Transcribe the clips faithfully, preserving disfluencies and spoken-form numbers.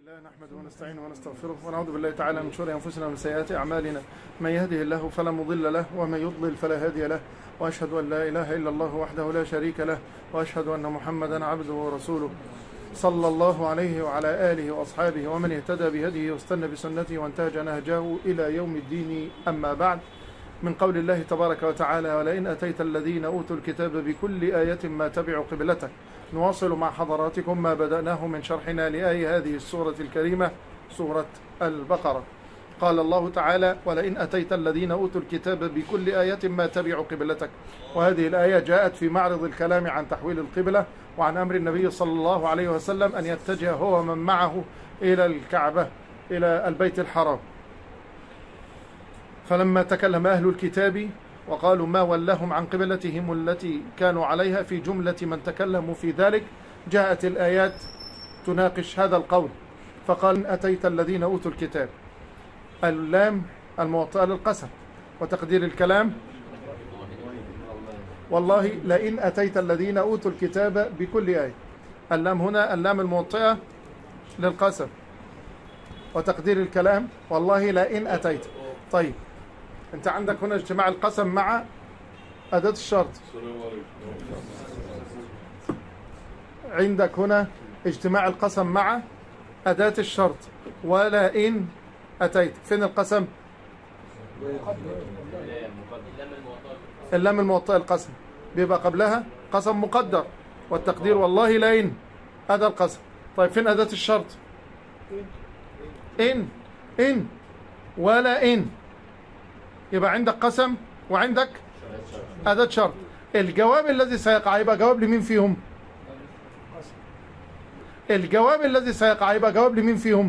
الله نحمده ونستعينه ونستغفره ونعوذ بالله تعالى من شرور انفسنا ومن سيئات اعمالنا، من يهده الله فلا مضل له ومن يضلل فلا هادي له، واشهد ان لا اله الا الله وحده لا شريك له، واشهد ان محمدا عبده ورسوله صلى الله عليه وعلى اله واصحابه ومن اهتدى بهديه واستنى بسنته وانتهج نهجه الى يوم الدين. اما بعد، من قول الله تبارك وتعالى: ولئن اتيت الذين اوتوا الكتاب بكل ايه ما تبعوا قبلتك. نواصل مع حضراتكم ما بدأناه من شرحنا لآية هذه السورة الكريمة، سورة البقرة. قال الله تعالى: ولئن أتيت الذين أوتوا الكتاب بكل آية ما تبعوا قبلتك. وهذه الآية جاءت في معرض الكلام عن تحويل القبلة وعن أمر النبي صلى الله عليه وسلم أن يتجه هو ومن معه إلى الكعبة، إلى البيت الحرام. فلما تكلم أهل الكتاب وقالوا ما ولاهم عن قبلتهم التي كانوا عليها في جملة من تكلموا في ذلك، جاءت الآيات تناقش هذا القول. فقال: أتيت الذين أوتوا الكتاب، اللام الموطئة للقسم، وتقدير الكلام: والله لئن أتيت الذين أوتوا الكتاب بكل آية. اللام هنا اللام الموطئة للقسم، وتقدير الكلام: والله لئن أتيت. طيب، انت عندك هنا اجتماع القسم مع أداة الشرط. عندك هنا اجتماع القسم مع أداة الشرط. ولئن أتيت، فين القسم؟ اللام الموطئة القسم بيبقى قبلها قسم مقدر، والتقدير والله لئن أداة القسم. طيب فين أداة الشرط؟ إن إن ولئن، يبقى عندك قسم وعندك أداة شرط. الجواب الذي سيقع يبقى جواب لمين فيهم؟ الجواب الذي سيقع يبقى جواب لمين فيهم؟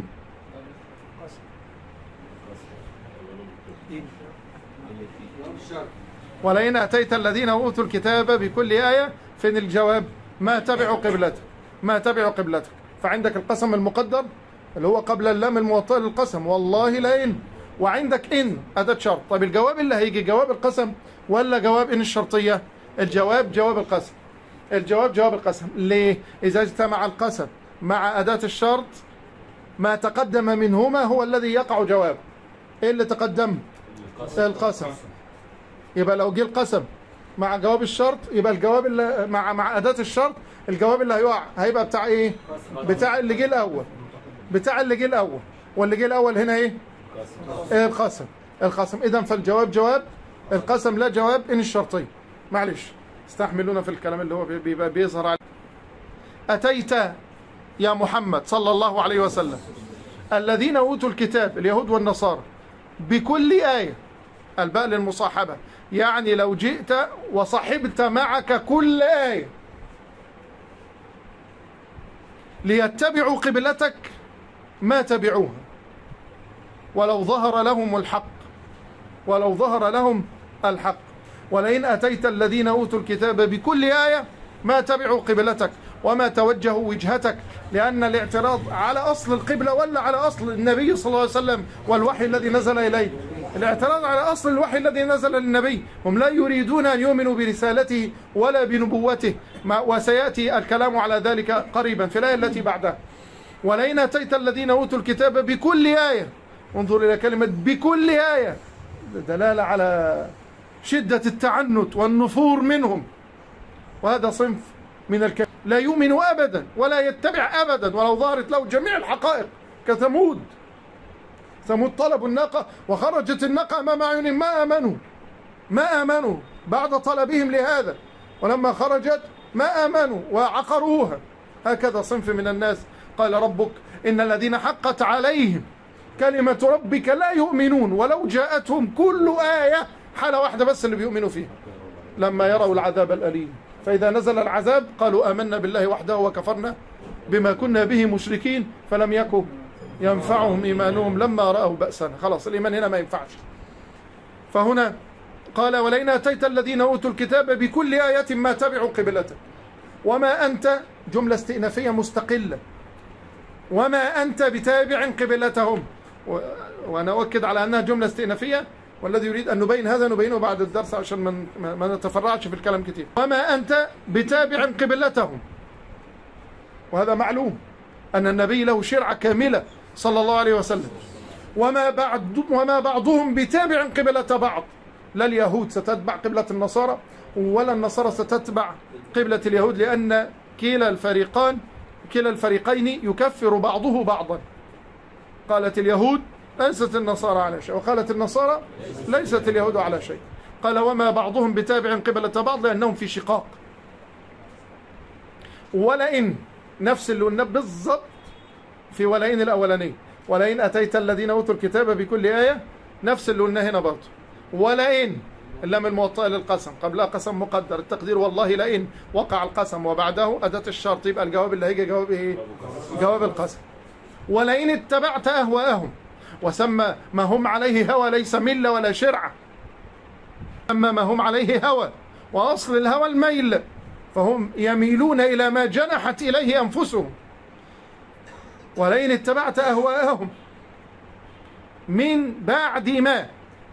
ولئن أتيت الذين أوتوا الكتاب بكل آية، فين الجواب؟ ما تبعوا قبلتك، ما تبعوا قبلتك. فعندك القسم المقدر اللي هو قبل اللام الموطئة للقسم، والله لئن، وعندك إن أداة شرط. طيب الجواب اللي هيجي جواب القسم ولا جواب إن الشرطية؟ الجواب جواب القسم. الجواب جواب القسم. ليه؟ إذا اجتمع القسم مع أداة الشرط، ما تقدم منهما هو الذي يقع جواب. إيه اللي تقدم؟ القسم. يبقى لو جه القسم مع جواب الشرط، يبقى الجواب اللي مع مع أداة الشرط، الجواب اللي هيقع هيبقى بتاع إيه؟ بتاع اللي جه الأول. بتاع اللي جه الأول، واللي جه الأول هنا إيه؟ القسم. القسم. إذن فالجواب جواب القسم، لا جواب إن الشرطي. معلش استحملونا في الكلام اللي هو بيبقى بيظهر على. أتيت يا محمد صلى الله عليه وسلم الذين أوتوا الكتاب، اليهود والنصارى، بكل آية، الباء للمصاحبة، يعني لو جئت وصحبت معك كل آية ليتبعوا قبلتك ما تبعوها، ولو ظهر لهم الحق، ولو ظهر لهم الحق. ولئن أتيت الذين أوتوا الكتاب بكل آية ما تبعوا قبلتك وما توجهوا وجهتك، لأن الاعتراض على أصل القبلة ولا على أصل النبي صلى الله عليه وسلم والوحي الذي نزل إليه. الاعتراض على أصل الوحي الذي نزل للنبي. هم لا يريدون أن يؤمنوا برسالته ولا بنبوته، وسيأتي الكلام على ذلك قريبا في الآية التي بعدها. ولئن أتيت الذين أوتوا الكتاب بكل آية، انظر إلى كلمة بكل آية، دلالة على شدة التعنت والنفور منهم. وهذا صنف من الكافرين لا يؤمن أبدا ولا يتبع أبدا ولو ظهرت له جميع الحقائق، كثمود. ثمود طلبوا الناقة وخرجت الناقة أمام أعينهم، ما آمنوا ما آمنوا بعد طلبهم لهذا، ولما خرجت ما آمنوا وعقروها. هكذا صنف من الناس. قال ربك إن الذين حقت عليهم كلمة ربك لا يؤمنون ولو جاءتهم كل آية، حالة واحدة بس اللي بيؤمنوا فيها، لما يروا العذاب الأليم. فإذا نزل العذاب قالوا آمنا بالله وحده وكفرنا بما كنا به مشركين فلم يكن ينفعهم إيمانهم لما رأوا بأسنا. خلاص الإيمان هنا ما ينفعش. فهنا قال: ولئن أتيت الذين أوتوا الكتاب بكل آية ما تبعوا قبلتك. وما أنت جملة استئنافية مستقلة، وما أنت بتابع قبلتهم. وأنا أؤكد على أنها جملة استئنافية، والذي يريد أن نبين هذا نبينه بعد الدرس عشان من ما نتفرعش في الكلام كتير. وما أنت بتابع قبلتهم، وهذا معلوم. أن النبي له شرعة كاملة صلى الله عليه وسلم، وما, بعد وما بعضهم بتابع قبلة بعض. لا اليهود ستتبع قبلة النصارى ولا النصارى ستتبع قبلة اليهود، لأن كلا الفريقان كلا الفريقين يكفر بعضه بعضا. قالت اليهود ليست النصارى على شيء، وقالت النصارى ليست اليهود على شيء. قال وما بعضهم بتابع قبلة بعض لأنهم في شقاق. ولئن نفس اللي قلنا بالضبط في ولئن الأولانية، ولئن أتيت الذين أوتوا الكتاب بكل آية، نفس اللي قلنا هنا برضه. ولئن اللام الموطأة للقسم، قبلها قسم مقدر، التقدير والله لئن وقع القسم وبعده أداة الشرط، يبقى الجواب اللي هيجي جواب إيه؟ جواب القسم. ولئن اتبعت أهواءهم، وسمى ما هم عليه هوى ليس ملة ولا شرعة، أما ما هم عليه هوى، وأصل الهوى الميل، فهم يميلون إلى ما جنحت إليه أنفسهم. ولئن اتبعت أهواءهم من بعد ما،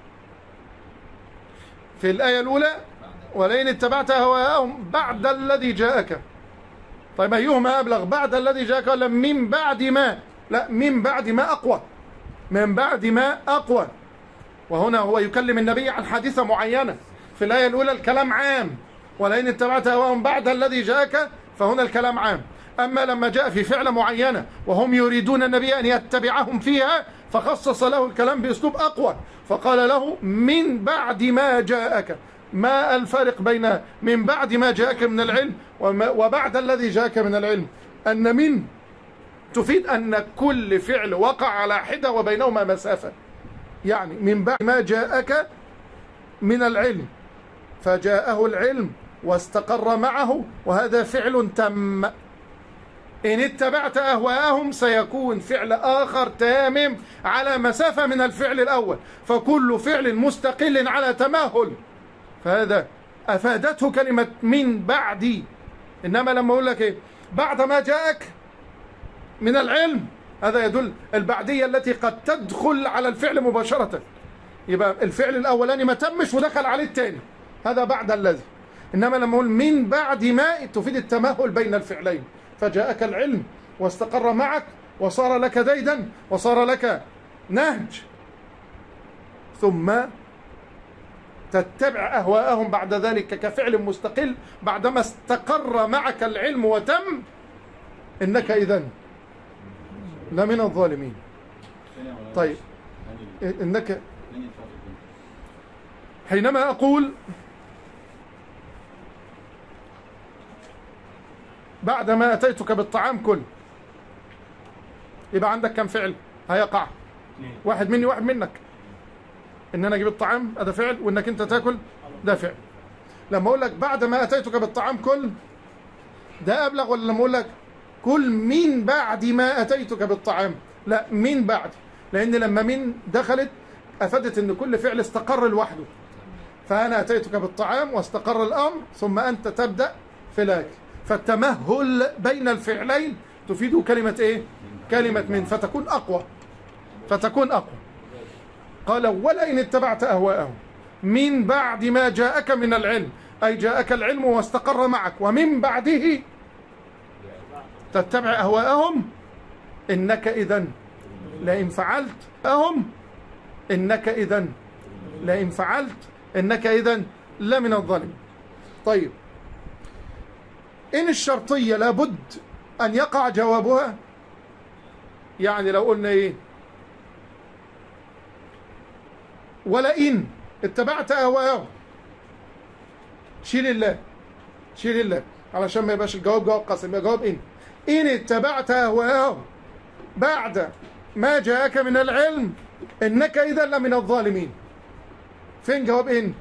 في الآية الأولى ولئن اتبعت أهواءهم بعد الذي جاءك. طيب أيهما أبلغ، بعد الذي جاءك ولا من بعد ما؟ لا، من بعد ما أقوى، من بعد ما أقوى. وهنا هو يكلم النبي عن حادثة معينة. في الآية الأولى الكلام عام، ولئن اتبعت أهواءهم بعد الذي جاءك، فهنا الكلام عام. أما لما جاء في فعلة معينة وهم يريدون النبي أن يتبعهم فيها، فخصص له الكلام بأسلوب أقوى، فقال له من بعد ما جاءك. ما الفارق بين من بعد ما جاءك من العلم وبعد الذي جاءك من العلم؟ أن من تفيد أن كل فعل وقع على حدة وبينهما مسافة. يعني من بعد ما جاءك من العلم، فجاءه العلم واستقر معه، وهذا فعل تم. إن اتبعت أهواءهم سيكون فعل آخر تام على مسافة من الفعل الأول، فكل فعل مستقل على تماهل. فهذا أفادته كلمة من بعدي. إنما لما أقول لك إيه بعد ما جاءك من العلم، هذا يدل البعدية التي قد تدخل على الفعل مباشرة. يبقى الفعل الأولاني ما تمش ودخل عليه الثاني، هذا بعد الذي. إنما لما أقول من بعد ما تفيد التماهل بين الفعلين، فجاءك العلم واستقر معك وصار لك ديدا وصار لك نهج، ثم تتبع أهواءهم بعد ذلك كفعل مستقل بعدما استقر معك العلم وتم، إنك إذن لمن الظالمين. طيب إنك حينما أقول بعدما أتيتك بالطعام كل، يبقى عندك كم فعل هيقع؟ واحد مني واحد منك. إن أنا أجيب الطعام هذا فعل، وإنك أنت تأكل ده فعل. لما أقول لك بعدما أتيتك بالطعام كل، ده أبلغ ولا لما أقول لك كل من بعد ما أتيتك بالطعام؟ لا، من بعد، لأن لما من دخلت أفادت أن كل فعل استقر لوحده. فأنا أتيتك بالطعام واستقر الأمر، ثم أنت تبدأ في الأكل. فالتمهل بين الفعلين تفيد كلمة إيه؟ كلمة من، فتكون أقوى فتكون أقوى. قال ولئن اتبعت أهواءهم من بعد ما جاءك من العلم، أي جاءك العلم واستقر معك، ومن بعده تتبع أهواءهم، إنك إذن لئن فعلت أهم إنك إذن لئن فعلت إنك إذن لمن الظالمين. طيب، إن الشرطية لابد أن يقع جوابها. يعني لو قلنا إيه ولئن اتبعت أهواءهم، شيل الله شيل الله علشان ما يبقاش الجواب جواب قسم، يبقى جواب إن. إن اتبعت أهواءهم بعد ما جاءك من العلم إنك إذا لمن الظالمين. فين جواب إن؟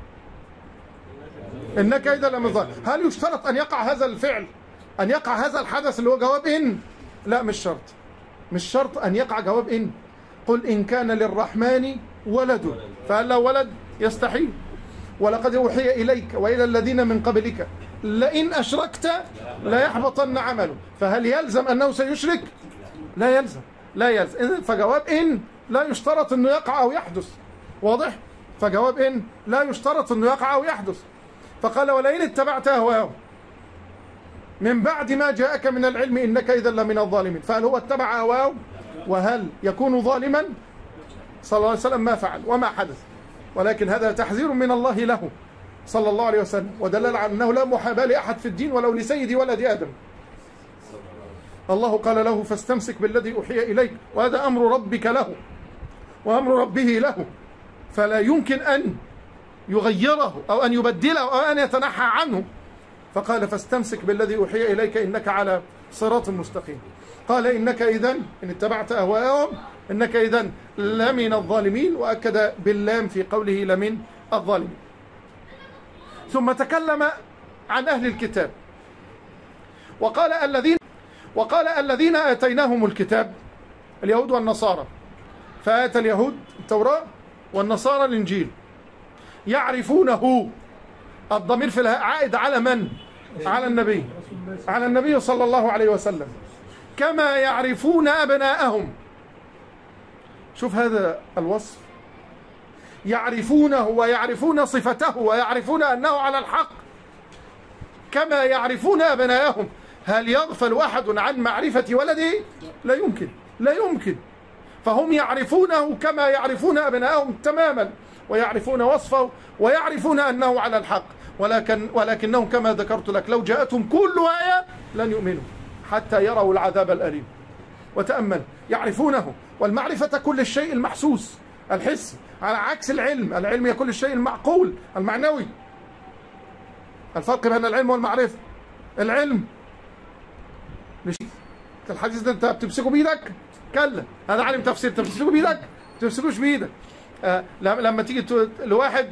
إنك إذا لمن الظالمين. هل يشترط أن يقع هذا الفعل، أن يقع هذا الحدث اللي هو جواب إن؟ لا، مش شرط مش شرط أن يقع جواب إن. قل إن كان للرحمن ولد، فهل له ولد؟ يستحيل. ولقد أوحي إليك وإلى الذين من قبلك لئن أشركت لا يحبطن عمله. فهل يلزم أنه سيشرك؟ لا يلزم لا يلزم. فجواب إن لا يشترط أنه يقع أو يحدث. واضح؟ فجواب إن لا يشترط أنه يقع أو يحدث. فقال ولئن اتبعت أهواءهم من بعد ما جاءك من العلم إنك إذا لمن الظالمين. فهل هو اتبع هواه؟ وهل يكون ظالما؟ صلى الله عليه وسلم ما فعل وما حدث، ولكن هذا تحذير من الله له صلى الله عليه وسلم، ودلل على أنه لا محاباة لأحد في الدين ولو لسيد ولد آدم. الله قال له فاستمسك بالذي أوحي إليك، وهذا أمر ربك له وأمر ربه له، فلا يمكن أن يغيره أو أن يبدله أو أن يتنحى عنه. فقال فاستمسك بالذي أوحي إليك إنك على صراط مستقيم. قال إنك إذن إن اتبعت أهواءهم إنك إذن لمن الظالمين، وأكد باللام في قوله لمن الظالمين. ثم تكلم عن أهل الكتاب وقال الذين وقال الذين آتيناهم الكتاب اليهود والنصارى، فآتى اليهود التوراة والنصارى الإنجيل، يعرفونه. الضمير في عائد على من؟ على النبي على النبي صلى الله عليه وسلم، كما يعرفون أبناءهم. شوف هذا الوصف، يعرفونه ويعرفون صفته ويعرفون أنه على الحق كما يعرفون أبناءهم. هل يغفل أحد عن معرفة ولده؟ لا يمكن لا يمكن. فهم يعرفونه كما يعرفون أبناءهم تماما، ويعرفون وصفه ويعرفون أنه على الحق، ولكن ولكنهم كما ذكرت لك لو جاءتهم كل آية لن يؤمنوا حتى يروا العذاب الأليم. وتأمل، يعرفونه، والمعرفة كل الشيء المحسوس الحسي، على عكس العلم. العلم هي كل الشيء المعقول المعنوي. الفرق بين العلم والمعرفة، العلم مش الحديث ده انت بتمسكه بايدك، كلا هذا عالم تفسير، انت بتمسكه بايدك ما تمسكوش بايدك. آه لما تيجي لواحد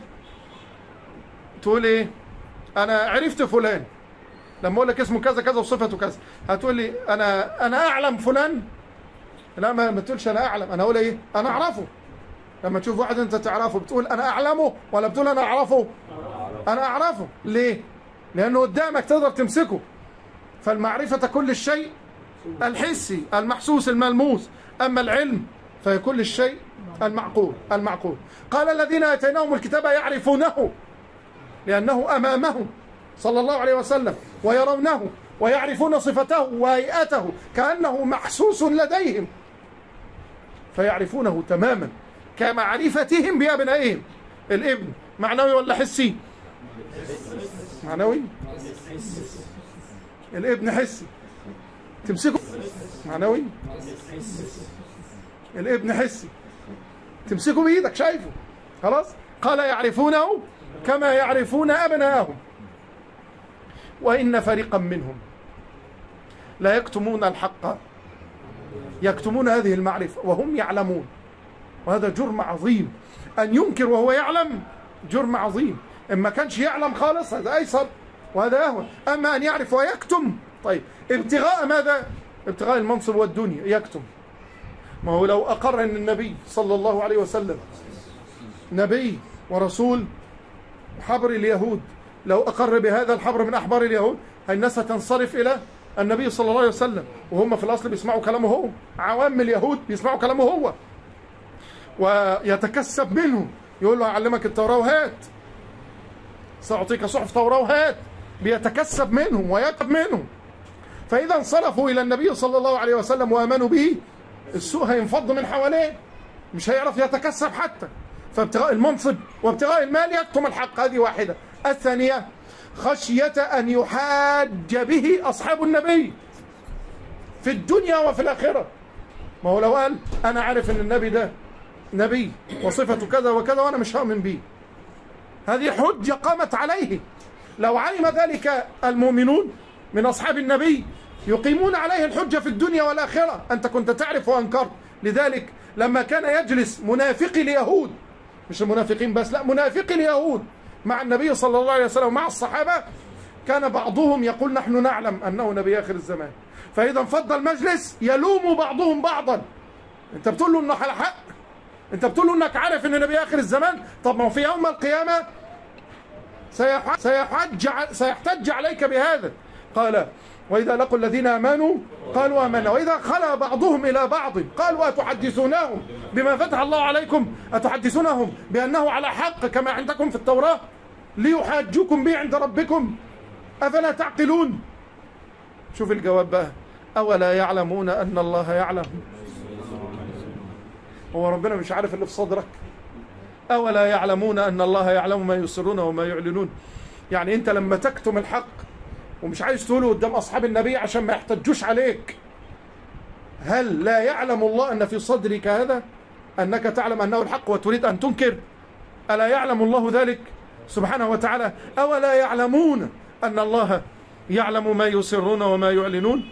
تقول ايه انا عرفت فلان، لما اقول لك اسمه كذا كذا وصفته كذا، هتقول لي انا انا اعلم فلان؟ لا، ما, ما تقولش انا اعلم، انا اقول ايه انا اعرفه. لما تشوف واحد انت تعرفه بتقول انا اعلمه ولا بتقول انا اعرفه؟ انا اعرفه. ليه؟ لانه قدامك تقدر تمسكه. فالمعرفة كل الشيء الحسي المحسوس الملموس، اما العلم فهي كل الشيء المعقول المعقول. قال الذين اتيناهم الكتاب يعرفونه لانه امامهم صلى الله عليه وسلم، ويرونه ويعرفون صفته وهيئته كأنه محسوس لديهم، فيعرفونه تماما كمعرفتهم بأبنائهم. الابن معنوي ولا حسي؟ معنوي. الابن حسي، تمسكه معنوي. الابن حسي، تمسكه بإيدك شايفه خلاص. قال يعرفونه كما يعرفون أبنائهم، وإن فريقا منهم لا يكتمون الحق، يكتمون هذه المعرفة وهم يعلمون. وهذا جرم عظيم، أن ينكر وهو يعلم جرم عظيم. إما كانش يعلم خالص هذا أيسر وهذا أهون، أما أن يعرف ويكتم. طيب ابتغاء ماذا؟ ابتغاء المنصب والدنيا يكتم. ما هو لو أقر أن النبي صلى الله عليه وسلم نبي ورسول حبر اليهود، لو أقر بهذا الحبر من أحبار اليهود، هاي الناس هتنصرف إلى النبي صلى الله عليه وسلم، وهم في الأصل بيسمعوا كلامه هو، عوام اليهود بيسمعوا كلامه هو، ويتكسب منهم، يقول له أعلمك التوراة وهات، سأعطيك صحف توراة وهات، بيتكسب منهم ويكتب منهم. فإذا انصرفوا إلى النبي صلى الله عليه وسلم وآمنوا به، السوء هينفض من حواليه، مش هيعرف يتكسب حتى. فابتغاء المنصب وابتغاء المال يكتم الحق، هذه واحدة. الثانية خشية أن يحاج به أصحاب النبي في الدنيا وفي الآخرة. ما هو لو قال أنا عارف أن النبي ده نبي وصفته كذا وكذا وأنا مش هؤمن به، هذه حجة قامت عليه. لو علم ذلك المؤمنون من أصحاب النبي يقيمون عليه الحجة في الدنيا والآخرة. أنت كنت تعرف وأنكرت. لذلك لما كان يجلس منافقي اليهود، مش المنافقين بس، لا منافقي اليهود مع النبي صلى الله عليه وسلم ومع الصحابة، كان بعضهم يقول نحن نعلم أنه نبي آخر الزمان، فإذا انفض المجلس يلوم بعضهم بعضا. أنت بتقول له إنه على حق، أنت بتقول له إنك عارف إن نبي آخر الزمان، طب ما هو في يوم القيامة سيحج سيحتج عليك بهذا. قال وإذا لقوا الذين آمنوا قالوا آمنا، وإذا خلا بعضهم إلى بعض قالوا أتحدثونهم بما فتح الله عليكم، أتحدثونهم بأنه على حق كما عندكم في التوراة ليحاجوكم به عند ربكم، أفلا تعقلون؟ شوف الجواب بقى، أولا يعلمون أن الله يعلم؟ هو ربنا مش عارف اللي في صدرك؟ أولا يعلمون أن الله يعلم ما يسرون وما يعلنون؟ يعني أنت لما تكتم الحق ومش عايز تقوله قدام أصحاب النبي عشان ما يحتجوش عليك، هل لا يعلم الله أن في صدرك هذا، أنك تعلم أنه الحق وتريد أن تنكر؟ ألا يعلم الله ذلك سبحانه وتعالى؟ أولا يعلمون أن الله يعلم ما يسرون وما يعلنون؟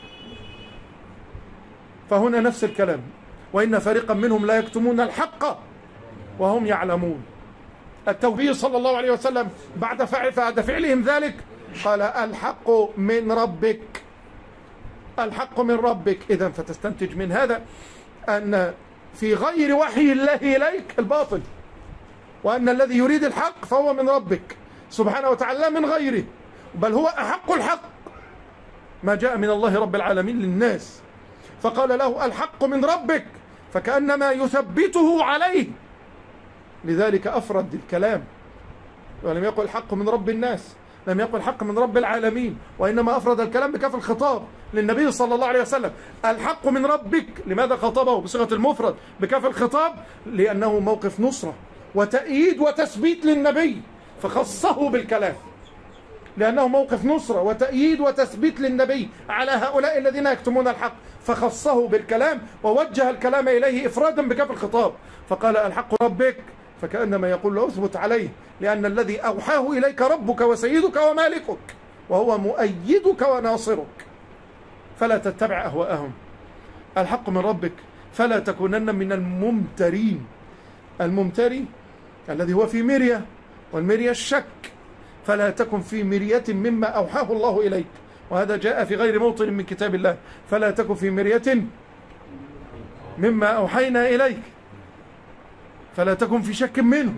فهنا نفس الكلام، وإن فريقا منهم لا يكتمون الحق وهم يعلمون. التوبي صلى الله عليه وسلم بعد بعد فعلهم ذلك قال الحق من ربك، الحق من ربك. إذن فتستنتج من هذا أن في غير وحي الله إليك الباطل، وأن الذي يريد الحق فهو من ربك سبحانه وتعالى لا من غيره، بل هو أحق الحق ما جاء من الله رب العالمين للناس. فقال له الحق من ربك، فكأنما يثبته عليه، لذلك أفرد الكلام ولم يقل الحق من رب الناس، لم يقل الحق من رب العالمين، وإنما أفرد الكلام بكاف الخطاب للنبي صلى الله عليه وسلم. الحق من ربك، لماذا خطبه بصيغة المفرد بكاف الخطاب؟ لأنه موقف نصرة وتأييد وتثبيت للنبي فخصه بالكلام، لأنه موقف نصرة وتأييد وتثبيت للنبي على هؤلاء الذين يكتمون الحق، فخصه بالكلام ووجه الكلام إليه إفرادا بكاف الخطاب، فقال الحق ربك، فكأنما يقول له اثبت عليه، لأن الذي أوحاه إليك ربك وسيدك ومالكك، وهو مؤيدك وناصرك، فلا تتبع أهواءهم. الحق من ربك فلا تكونن من الممترين. الممتري الذي هو في مرية، والمرية الشك، فلا تكن في مرية مما أوحاه الله إليك، وهذا جاء في غير موطن من كتاب الله، فلا تكن في مرية مما أوحينا إليك، فلا تكن في شك منه،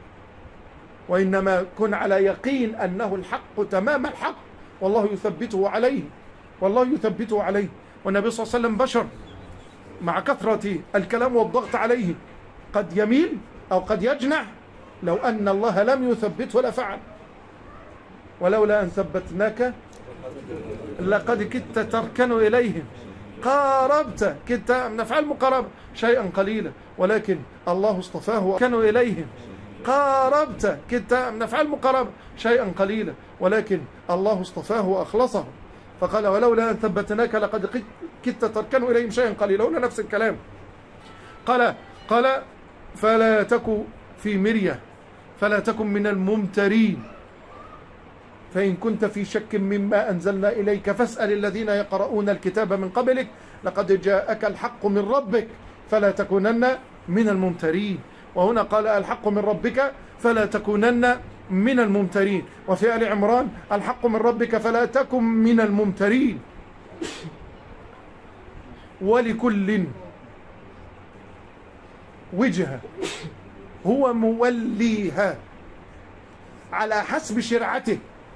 وإنما كن على يقين أنه الحق تمام الحق، والله يثبته عليه، والله يثبته عليه. والنبي صلى الله عليه وسلم بشر، مع كثرة الكلام والضغط عليه قد يميل أو قد يجنح، لو أن الله لم يثبته لفعل. ولولا أن ثبتناك لقد كدت تركن إليهم، قاربت، كدت نفعل مقاربة شيئا قليلا، ولكن الله اصطفاه وكانوا إليهم، قاربت، كدت نفعل مقاربة شيئا قليلا، ولكن الله اصطفاه وأخلصه، فقال ولولا أن ثبتناك لقد كدت تركن إليهم شيئا قليلا. هنا نفس الكلام، قال قال فلا تكن في مرية، فلا تكن من الممترين، فإن كنت في شك مما أنزلنا إليك فاسأل الذين يقرؤون الكتاب من قبلك لقد جاءك الحق من ربك فلا تكونن من الممترين. وهنا قال الحق من ربك فلا تكونن من الممترين. وفي آل عمران الحق من ربك فلا تكن من الممترين. ولكل وجهة هو موليها على حسب شرعته.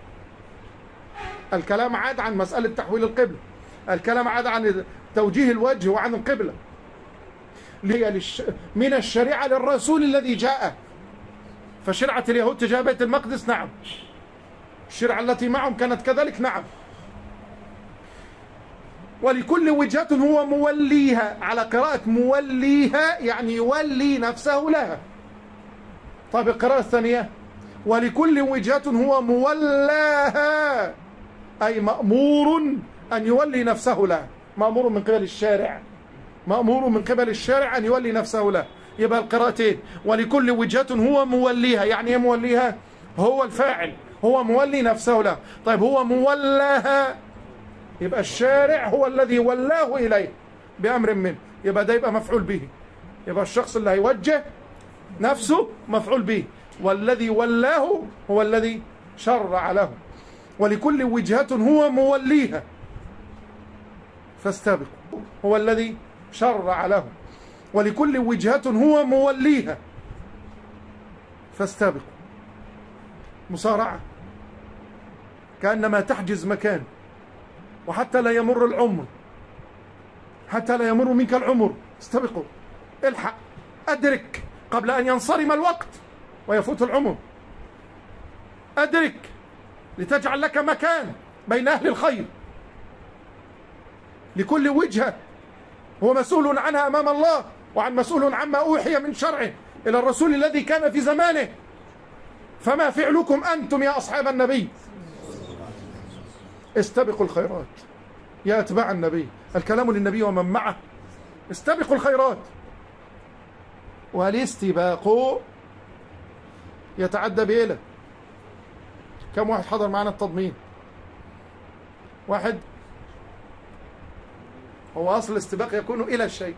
الكلام عاد عن مسألة تحويل القبلة، الكلام عاد عن توجيه الوجه وعن القبلة من الشريعة للرسول الذي جاء. فشرعة اليهود تجاه بيت المقدس نعم، الشرعة التي معهم كانت كذلك نعم. ولكل وجهة هو موليها، على قراءة موليها يعني يولي نفسه لها. طيب القراءة الثانية ولكل وجهة هو مولاها، أي مأمور أن يولي نفسه لها، مأمور من قبل الشارع، مأمور من قبل الشارع أن يولي نفسه له. يبقى القراءتين ولكل وجهة هو موليها، يعني ايه موليها؟ هو الفاعل، هو مولي نفسه له. طيب هو مولاها، يبقى الشارع هو الذي ولاه إليه بأمر منه، يبقى ده يبقى مفعول به، يبقى الشخص اللي هيوجه نفسه مفعول به، والذي ولاه هو الذي شرع له. ولكل وجهة هو موليها فاستبقوا، هو الذي شرع له. ولكل وجهة هو موليها فاستبقوا، مصارعة، كأنما تحجز مكان، وحتى لا يمر العمر، حتى لا يمر منك العمر، استبقوا، الحق، أدرك قبل أن ينصرم الوقت ويفوت العمر، أدرك لتجعل لك مكان بين أهل الخير، لكل وجهة هو مسؤول عنها أمام الله، وعن مسؤول عما أوحي من شرعه إلى الرسول الذي كان في زمانه. فما فعلكم أنتم يا أصحاب النبي؟ استبقوا الخيرات يا أتباع النبي، الكلام للنبي ومن معه، استبقوا الخيرات. والاستباق يتعدى بإلى. كم واحد حضر معنا التضمين؟ واحد. هو أصل الاستباق يكون إلى الشيء،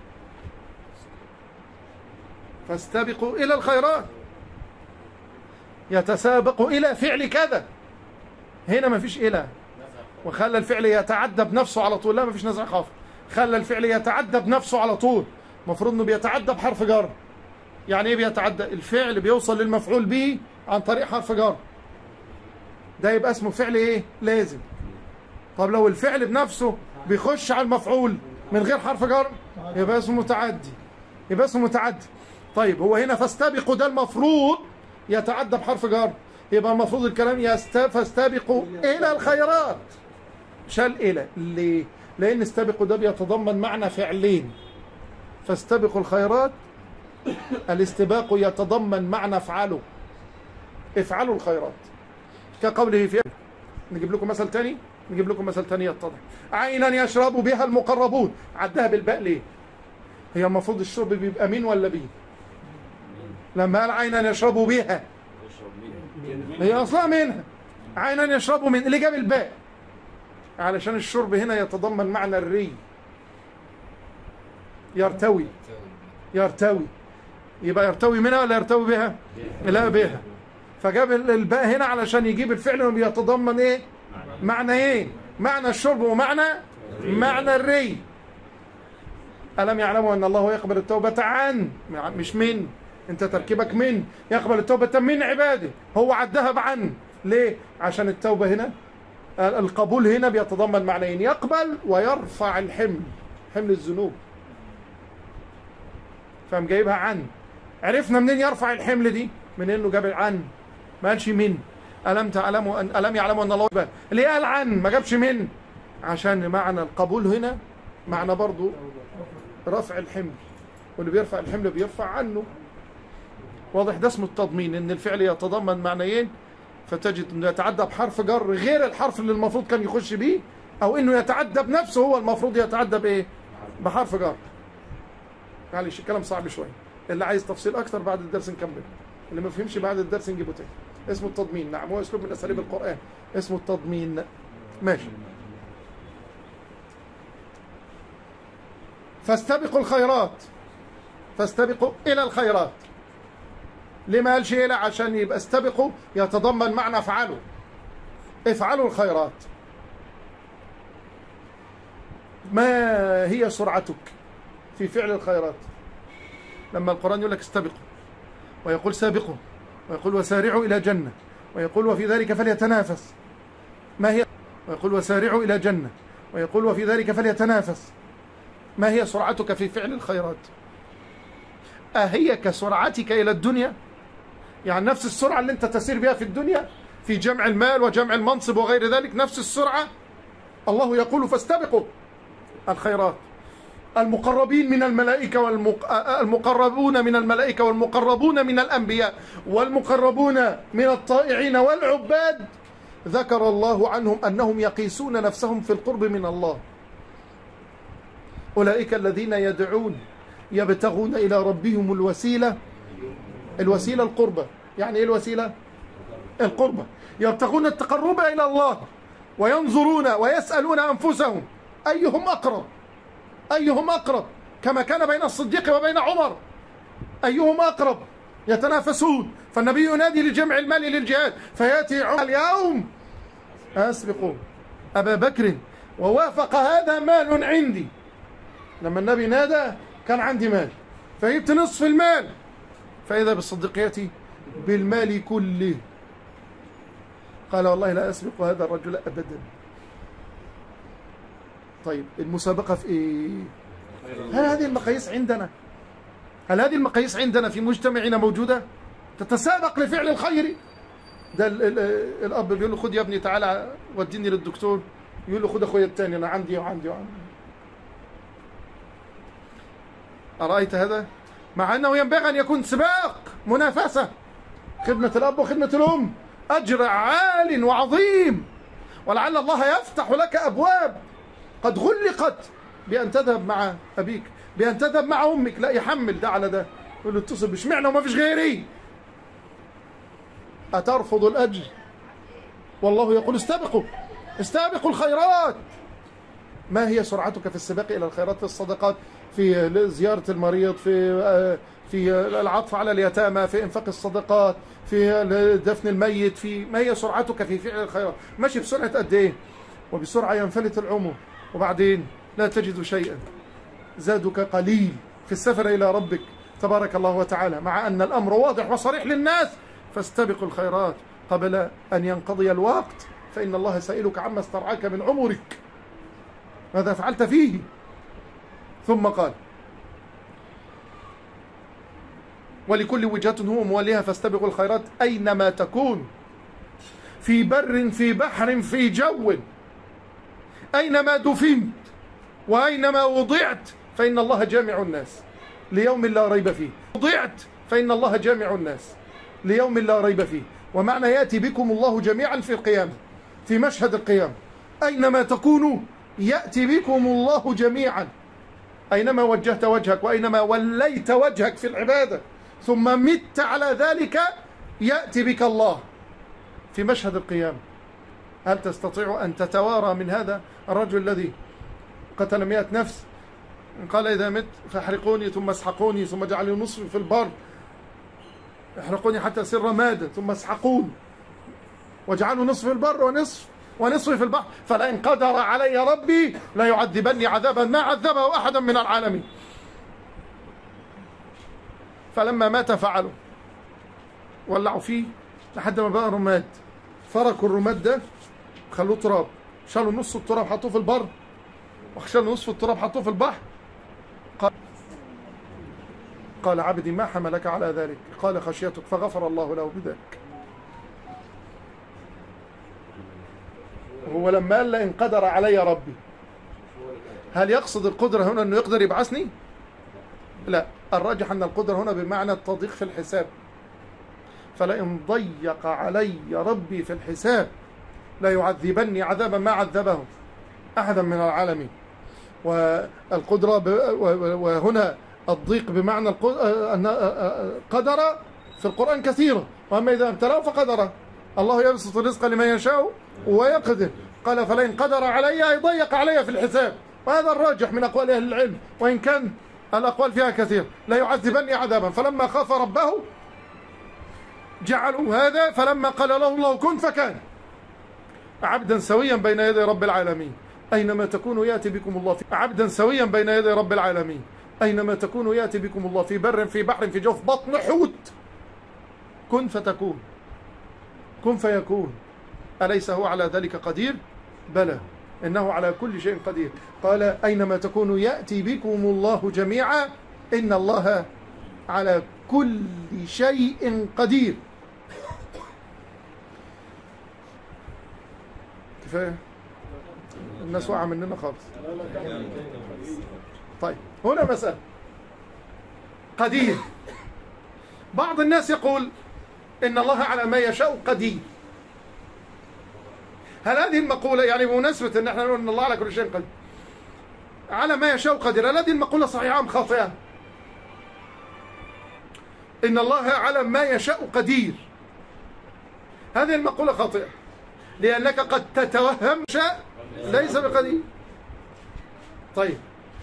فاستبقوا إلى الخيرات، يتسابق إلى فعل كذا. هنا ما فيش إلى، وخلى الفعل يتعدى بنفسه على طول. لا، ما فيش نزع خافض، خلى الفعل يتعدى بنفسه على طول. المفروض انه بيتعدى بحرف جر. يعني ايه بيتعدى؟ الفعل بيوصل للمفعول به عن طريق حرف جر، ده يبقى اسمه فعل ايه؟ لازم. طب لو الفعل بنفسه بيخش على المفعول من غير حرف جر يبقى اسمه متعدي، يبقى اسمه متعدي. طيب هو هنا فاستبقوا ده المفروض يتعدى بحرف جر، يبقى المفروض الكلام يست... فاستبقوا الى الخيرات. شال الى ليه؟ لان استبقوا ده بيتضمن معنى فعلين. فاستبقوا الخيرات الاستباق يتضمن معنى افعلوا، افعلوا الخيرات، كقوله في. نجيب لكم مثل تاني، نجيب لكم مثل تاني يتضح. عينا يشرب بها المقربون، عدها بالباء ليه؟ هي المفروض الشرب بيبقى مين ولا بيه؟ لما قال عينا يشرب بها هي اصلا منها، عينا يشرب من، اللي جاب الباء علشان الشرب هنا يتضمن معنى الري، يرتوي، يرتوي، يبقى يرتوي منها ولا يرتوي بها؟ لا بها. فجاب الباء هنا علشان يجيب الفعل اللي بيتضمن ايه؟ معنى ايه؟ معنى الشرب ومعنى معنى الري. ألم يعلموا أن الله يقبل التوبة عن، مش من، انت تركيبك من، يقبل التوبة من عباده، هو عدها بعن. ليه؟ عشان التوبة هنا، القبول هنا بيتضمن معنيين، يقبل ويرفع الحمل، حمل الذنوب، فهم جايبها عن. عرفنا منين يرفع الحمل دي؟ من انه جاب عن، ما قالش من. ألم تعلموا أن ألم يعلموا أن الله يقبل، ليه قال عن ما جابش من؟ عشان معنى القبول هنا معنى برضو رفع الحمل، واللي بيرفع الحمل بيرفع عنه. واضح؟ ده اسمه التضمين، ان الفعل يتضمن معنيين، فتجد انه يتعدى بحرف جر غير الحرف اللي المفروض كان يخش بيه، او انه يتعدى بنفسه، هو المفروض يتعدى بايه؟ بحرف جر. معلش الكلام صعب شويه، اللي عايز تفصيل اكتر بعد الدرس نكمل، اللي ما فهمش بعد الدرس نجيبه تاني. اسمه التضمين، نعم، هو اسلوب من اساليب القران، اسمه التضمين. ماشي. فاستبقوا الخيرات، فاستبقوا الى الخيرات. ليه ما قالش إلى؟ عشان يبقى استبقوا يتضمن معنى افعلوا، افعلوا الخيرات. ما هي سرعتك في فعل الخيرات؟ لما القرآن يقول لك استبقوا، ويقول سابقوا، ويقول وسارعوا إلى جنة، ويقول وفي ذلك فليتنافس، ما هي؟ ويقول وسارعوا إلى جنة، ويقول وفي ذلك فليتنافس. ما هي سرعتك في فعل الخيرات؟ أهي كسرعتك إلى الدنيا؟ يعني نفس السرعة اللي أنت تسير بها في الدنيا في جمع المال وجمع المنصب وغير ذلك، نفس السرعة. الله يقول فاستبقوا الخيرات. المقربين من الملائكة والمق... المقربون من الملائكة والمقربون من الأنبياء والمقربون من الطائعين والعباد، ذكر الله عنهم أنهم يقيسون نفسهم في القرب من الله. أولئك الذين يدعون يبتغون إلى ربهم الوسيلة، الوسيلة القربة. يعني إيه الوسيلة؟ القربة. يبتغون التقرب إلى الله، وينظرون ويسألون أنفسهم أيهم أقرب، أيهم أقرب، كما كان بين الصديق وبين عمر، أيهم أقرب، يتنافسون. فالنبي ينادي لجمع المال للجهاد، فيأتي عمر اليوم أسبقوا أبا بكر ووافق هذا مال عندي. لما النبي نادى كان عندي مال، فجبت نصف المال، فإذا بالصديق يأتي بالمال كله. قال والله لا أسبق هذا الرجل أبدا. طيب المسابقة في إيه؟ هل هذه المقاييس عندنا؟ هل هذه المقاييس عندنا في مجتمعنا موجودة؟ تتسابق لفعل الخير. ده ال ال الأب بيقول له خد يا ابني تعالى وديني للدكتور، يقول له خد أخويا الثاني أنا عندي وعندي وعندي. أرأيت هذا؟ مع أنه ينبغي أن يكون سباق منافسة، خدمة الأب وخدمة الأم أجر عال وعظيم، ولعل الله يفتح لك أبواب قد غلقت بأن تذهب مع أبيك، بأن تذهب مع أمك. لا يحمل ده على ده، يقول له اتصل بشمعنا وما فيش غيري. أترفض الأجر؟ والله يقول استبقوا استبقوا الخيرات. ما هي سرعتك في السباق إلى الخيرات؟ في الصدقات، في زيارة المريض، في في العطف على اليتامى، في إنفاق الصدقات، في دفن الميت، في ما هي سرعتك في فعل الخيرات؟ ماشي بسرعة قد إيه؟ وبسرعة ينفلت العمر، وبعدين لا تجد شيئا، زادك قليل في السفر إلى ربك تبارك الله وتعالى، مع أن الأمر واضح وصريح للناس. فاستبقوا الخيرات قبل أن ينقضي الوقت، فإن الله سائلك عما استرعاك من عمرك، ماذا فعلت فيه. ثم قال: ولكل وجهة هو موليها فاستبقوا الخيرات أينما تكون، في بر في بحر في جو، أينما دفنت وأينما وضعت فإن الله جامع الناس ليوم لا ريب فيه. وضعت فإن الله جامع الناس ليوم لا ريب فيه. ومعنى يأتي بكم الله جميعا في القيامة، في مشهد القيامة، أينما تكونوا يأتي بكم الله جميعا. أينما وجهت وجهك وأينما وليت وجهك في العبادة ثم مت على ذلك يأتي بك الله في مشهد القيامة. هل تستطيع أن تتوارى من هذا الرجل الذي قتل مئة نفس؟ قال: إذا مت فاحرقوني ثم اسحقوني ثم اجعلوا نصفي في البر، احرقوني حتى أصير رمادا ثم اسحقون واجعلوا نصف في البر ونصف ونصفي في البحر، فلئن قدر علي ربي لا يعذبني عذابا ما عذبه أحدا من العالمين. فلما مات فعلوا، ولعوا فيه لحد ما بقى رماد، فركوا الرماد ده خلوه تراب، شالوا نص التراب حطوه في البر وشالوا نصف التراب حطوه في البحر. قال, قال عبدي ما حملك على ذلك؟ قال خشيتك، فغفر الله له بذلك. هو لما قال لئن قدر علي ربي، هل يقصد القدرة هنا أنه يقدر يبعثني؟ لا، الراجح أن القدرة هنا بمعنى التضييق في الحساب. فلئن ضيق علي ربي في الحساب لا يعذبني عذابا ما عذبه أحدا من العالمين. والقدرة ب... وهنا الضيق بمعنى أن قدر في القرآن كثيرا، وأما إذا ابتلاه فقدر. الله يبسط الرزق لمن يشاء ويقدر. قال فلئن قدر علي أي ضيق علي في الحساب، وهذا الراجح من أقوال أهل العلم، وإن كان الأقوال فيها كثير. لا يعذبني عذابا، فلما خاف ربه جعلوا هذا، فلما قال له الله كن فكان عبدا سويا بين يدي رب العالمين. أينما تكونوا يأتي بكم الله في عبدا سويا بين يدي رب العالمين. أينما تكونوا يأتي بكم الله في بر في بحر في جوف بطن حوت. كن فتكون، كن فيكون. أليس هو على ذلك قدير؟ بلى، إنه على كل شيء قدير. قال أينما تكونوا يأتي بكم الله جميعا إن الله على كل شيء قدير. كفاية، الناس وقع مننا خالص. طيب هنا مسألة قدير. بعض الناس يقول إن الله على ما يشاء قدير. هل هذه المقولة يعني بمناسبة أن احنا نقول أن الله على كل شيء قدير على ما يشاء قدير، هل هذه المقولة صحيحة أم خاطئة؟ إن الله على ما يشاء قدير، هذه المقولة خاطئة، لأنك قد تتوهم شاء ليس بقدير. طيب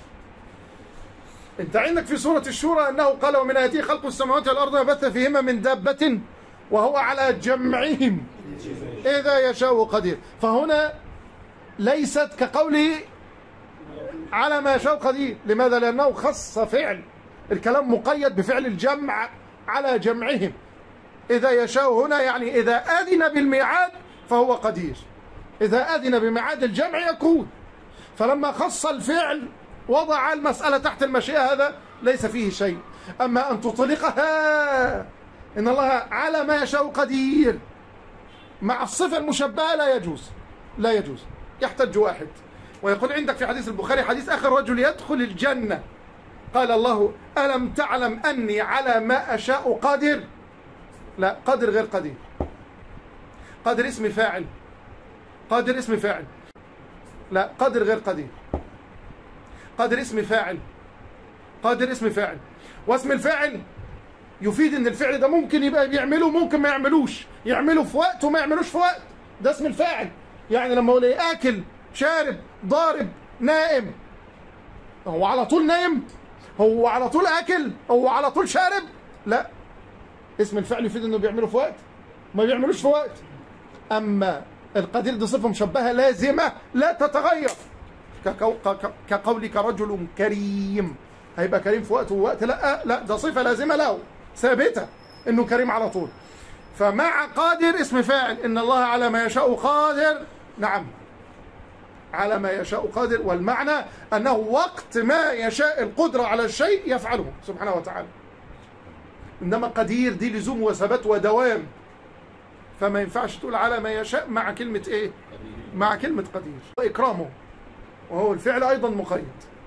انت عندك في سورة الشورى أنه قال ومن آياته خلق السماوات والأرض وبث فيهما من دابة وهو على جمعهم إذا يشاء قدير. فهنا ليست كقوله على ما يشاء قدير. لماذا؟ لأنه خص فعل، الكلام مقيد بفعل الجمع على جمعهم. إذا يشاء هنا يعني إذا أذن بالميعاد فهو قدير، إذا أذن بميعاد الجمع يكون. فلما خص الفعل وضع المسألة تحت المشيئة، هذا ليس فيه شيء. أما أن تطلقها إن الله على ما يشاء قدير مع الصفة المشبهة لا يجوز، لا يجوز. يحتج واحد ويقول عندك في حديث البخاري حديث آخر رجل يدخل الجنة قال الله ألم تعلم أني على ما أشاء قادر؟ لا، قادر غير قدير. قادر اسم فاعل، قادر اسم فاعل. لا، قادر غير قدير. قادر اسم فاعل، قادر اسم فاعل. واسم الفاعل يفيد ان الفعل ده ممكن يبقى بيعمله ممكن ما يعملوش، يعمله في وقت وما يعملوش في وقت، ده اسم الفاعل. يعني لما اقول ايه اكل، شارب، ضارب، نائم، هو على طول نايم؟ هو على طول اكل؟ هو على طول شارب؟ لا، اسم الفعل يفيد انه بيعمله في وقت ما بيعملوش في وقت. اما القدير دي صفه مشبهه لازمه لا تتغير، كقولك رجل كريم، هيبقى كريم في وقت ووقت؟ لا لا، ده صفه لازمه له ثابته انه كريم على طول. فمع قادر اسم فاعل، ان الله على ما يشاء قادر. نعم، على ما يشاء قادر، والمعنى انه وقت ما يشاء القدره على الشيء يفعله سبحانه وتعالى. انما قدير دي لزوم وثبات ودوام، فما ينفعش تقول على ما يشاء مع كلمه ايه؟ مع كلمه قدير. واكرامه، وهو الفعل ايضا مقيد.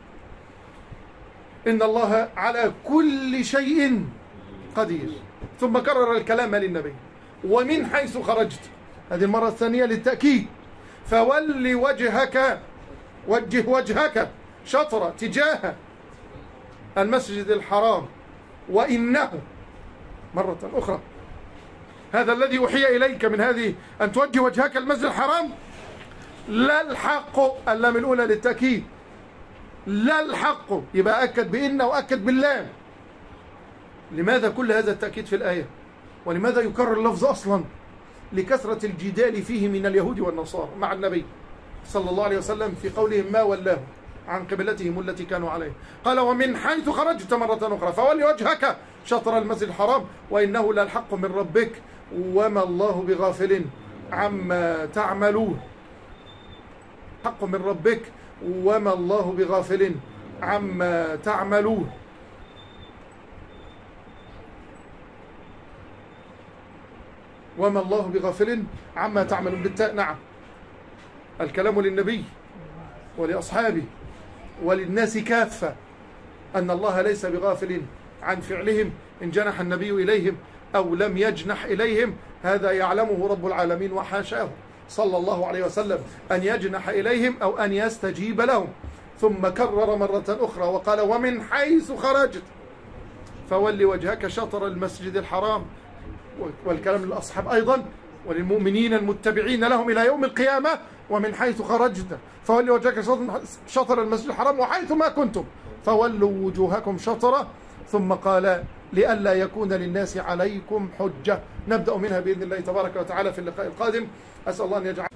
ان الله على كل شيء قدير. ثم كرر الكلام للنبي: ومن حيث خرجت، هذه المره الثانيه للتاكيد. فول وجهك، وجه وجهك شطر، تجاه المسجد الحرام، وإنه مرة أخرى هذا الذي أوحي إليك من هذه أن توجه وجهك المسجد الحرام لا الحق، اللام الأولى للتأكيد، لا الحق، يبقى أكد بإن وأكد باللام. لماذا كل هذا التأكيد في الآية؟ ولماذا يكرر اللفظ أصلا؟ لكثرة الجدال فيه من اليهود والنصارى مع النبي صلى الله عليه وسلم في قولهم ما ولاه عن قبلتهم التي كانوا عليه. قال: ومن حيث خرجت مرة أخرى فول وجهك شطر المسجد الحرام وإنه للحق من ربك وما الله بغافل عما تعملون. حق من ربك وما الله بغافل عما تعملون. وما الله بغافل عما تعملون بالتاء. نعم، الكلام للنبي ولأصحابه وللناس كافة أن الله ليس بغافل عن فعلهم، إن جنح النبي إليهم أو لم يجنح إليهم، هذا يعلمه رب العالمين وحاشاه صلى الله عليه وسلم أن يجنح إليهم أو أن يستجيب لهم. ثم كرر مرة أخرى وقال: ومن حيث خرجت فول وجهك شطر المسجد الحرام. والكلام للأصحاب أيضا وللمؤمنين المتبعين لهم إلى يوم القيامة: ومن حيث خرجت فولوا وجهك شطر المسجد الحرام وحيث ما كنتم فولوا وجوهكم شطره. ثم قال: لئلا يكون للناس عليكم حجة. نبدأ منها بإذن الله تبارك وتعالى في اللقاء القادم. أسأل الله أن يجعل